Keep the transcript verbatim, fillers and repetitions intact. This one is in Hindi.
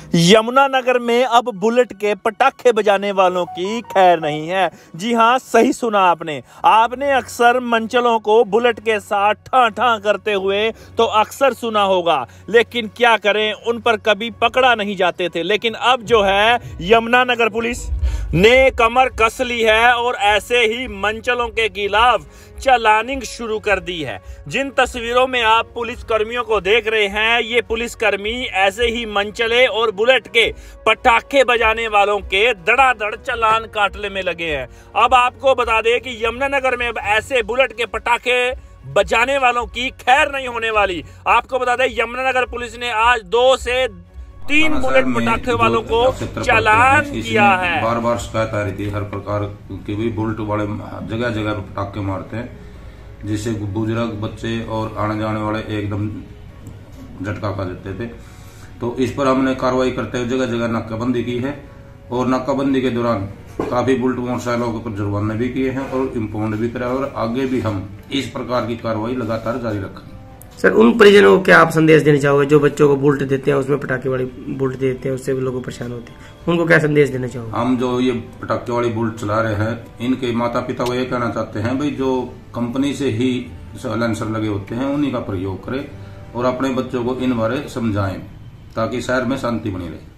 यमुनानगर में अब बुलेट के पटाखे बजाने वालों की खैर नहीं है। जी हाँ, सही सुना आपने। आपने अक्सर मंचलों को बुलेट के साथ ठा ठा करते हुए तो अक्सर सुना होगा, लेकिन क्या करें, उन पर कभी पकड़ा नहीं जाते थे। लेकिन अब जो है यमुनानगर पुलिस ने कमर कस ली है और ऐसे ही मंचलों के खिलाफ चलानिंग शुरू कर दी है। जिन तस्वीरों में आप पुलिस कर्मियों को देख रहे हैं, ये पुलिसकर्मी ऐसे ही मंचले और बुलेट के पटाखे बजाने वालों के धड़ाधड़ चालान काटने में लगे हैं। अब आपको बता दें कि यमुनानगर में अब ऐसे बुलेट के पटाखे बजाने वालों की खैर नहीं होने वाली। आपको बता दें, यमुनानगर पुलिस ने आज दो से तीन बुलेट पटाखे वालों को चालान किया है। बार बार शिकायत आ रही थी हर प्रकार के भी बुलेट वाले जगह जगह पर पटाखे मारते हैं, जिससे बुजुर्ग बच्चे और आने जाने वाले एकदम झटका खा देते थे। तो इस पर हमने कार्रवाई करते हुए जगह जगह नाकाबंदी की है और नाकाबंदी के दौरान काफी बुलेट मोटरसाइकिलों के ऊपर जुर्माने भी किए हैं और इम्पाउंड भी कराया और आगे भी हम इस प्रकार की कार्रवाई लगातार जारी रखेंगे। सर, उन परिजनों को क्या आप संदेश देना चाहोगे जो बच्चों को बुलेट देते हैं, उसमें पटाखे वाली बुलेट देते हैं, उससे भी लोग परेशान होते हैं, उनको क्या संदेश देना चाहोगे? हम जो ये पटाखे वाली बुलेट चला रहे हैं, इनके माता पिता को ये कहना चाहते हैं भाई, जो कंपनी से ही साइलेंसर लगे होते हैं उन्हीं का प्रयोग करें और अपने बच्चों को इन बारे समझाएं ताकि शहर में शांति बनी रहे।